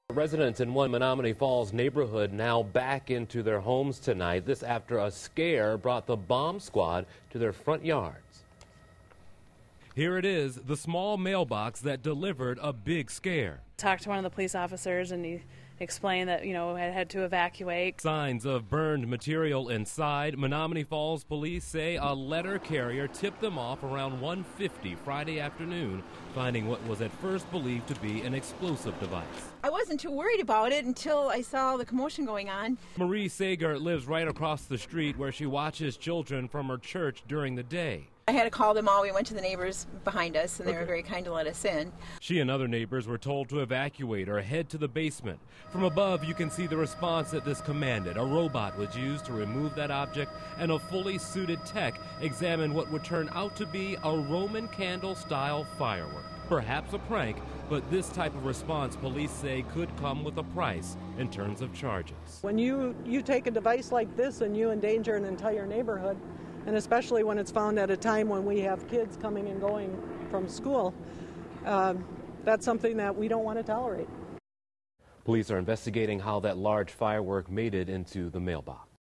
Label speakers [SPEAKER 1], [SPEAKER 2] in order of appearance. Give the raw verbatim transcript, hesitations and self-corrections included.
[SPEAKER 1] Residents in one Menominee Falls neighborhood now back into their homes tonight. This after a scare brought the bomb squad to their front yards.
[SPEAKER 2] Here it is, the small mailbox that delivered a big scare.
[SPEAKER 3] Talked to one of the police officers and he explained that, you know, I had to evacuate.
[SPEAKER 2] Signs of burned material inside. Menominee Falls police say a letter carrier tipped them off around one fifty Friday afternoon, finding what was at first believed to be an explosive device.
[SPEAKER 4] I wasn't too worried about it until I saw the commotion going on.
[SPEAKER 2] Marie Sager lives right across the street where she watches children from her church during the day.
[SPEAKER 4] I had to call them all. We went to the neighbors behind us, and they were very kind to let us in.
[SPEAKER 2] She and other neighbors were told to evacuate or head to the basement. From above, you can see the response that this commanded. A robot was used to remove that object, and a fully suited tech examined what would turn out to be a Roman candle-style firework. Perhaps a prank, but this type of response, police say, could come with a price in terms of charges.
[SPEAKER 5] When you, you take a device like this and you endanger an entire neighborhood, and especially when it's found at a time when we have kids coming and going from school, uh, that's something that we don't want to tolerate.
[SPEAKER 1] Police are investigating how that large firework made it into the mailbox.